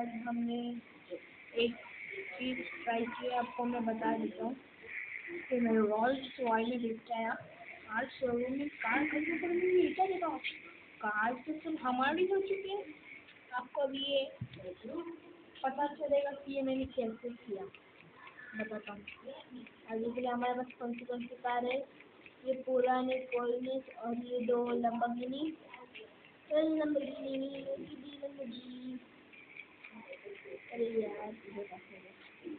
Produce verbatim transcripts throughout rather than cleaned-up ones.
आज हमने एक चीज़ ट्राई की है, आपको मैं बता देता हूँ कि मैं रोल्स रॉय में देखता है आज शोरूम में कार खरीदने पर मुझे ये क्या देता हूँ। कार तो सिर्फ हमारी हो चुकी है, आपको अभी ये पता चलेगा कि ये मैंने कैसे किया, बताता हूँ। अभी के लिए हमारे पास कौन सी कौन सी कार है, ये पुराने कोलिस और ये दो लंबरगिनी लंबरगिनी लंबरगिनी अरे यार इधर कैसे है?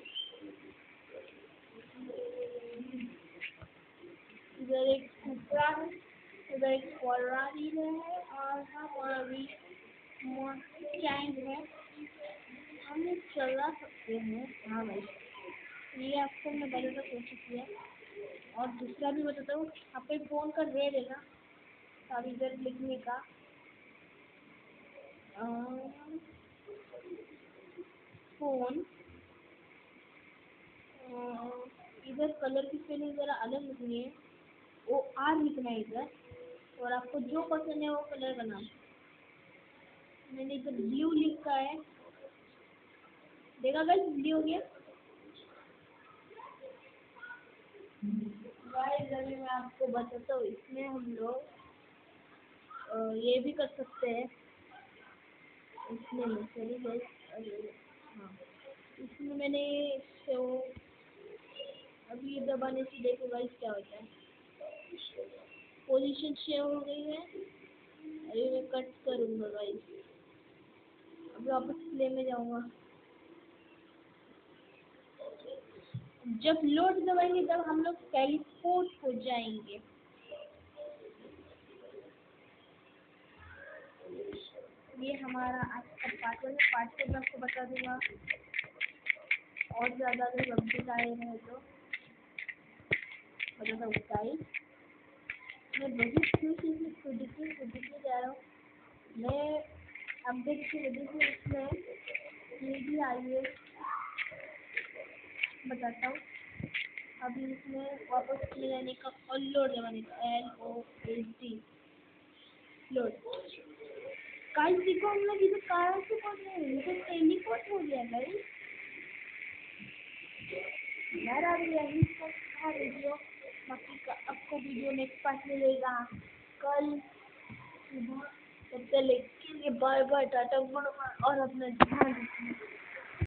इधर एक सुपरा है, इधर एक फरारी है और हमारी मस्टैंग है, हम ये चला सकते हैं। हाँ भाई, ये आपको मैं बताने की कोशिश किया। और दूसरा भी बताता हूँ, आपके फ़ोन का रेट है ना अब इधर लिखने का फ़ोन इधर कलर की स्पेलिंग ज़रा अलग लिखनी है, वो आर लिखना है इधर, और आपको जो पसंद है वो कलर का नाम। मैंने इधर ब्लू लिखा है, देखा गाइस ब्लू हो गया। गाइस अभी मैं आपको बताता हूँ, इसमें हम लोग ये भी कर सकते हैं। इसमें चलिए गाइस, हाँ इसमें मैंने शो अभी दबाने से देखो गाइस क्या होता है। पोजीशन शेयर हो गई है, अभी मैं कट करूँगा गाइस, अभी वापस प्ले में जाऊँगा। जब लोड दबाएंगे तब हम लोग टेलीपोर्ट हो जाएंगे। ये हमारा आज का पार्ट वन है, पार्ट टू में आपको बता दूंगा। और ज़्यादा अगर अपडेट आए रहे तो बताता हूँ गाइस। मैं बहुत खुश इसमें खुदकी खुदकी जा रहा हूँ। मैं अपडेट की वजह से इसमें ये भी आई है, बताता हूँ। अभी इसमें वापस ले जाने का और लोड दबाने का L O S D load. Guys देखो हम लोग इधर कार से पहुंच रहे हैं, इधर टेलीपोर्ट हो गया गाइस। यार अब यही सब था वीडियो, बाकी का आपको वीडियो नेक्स्ट पार्ट मिलेगा कल सुबह। तब तक के लिए bye bye, tata good bye और अपना ध्यान रखिए।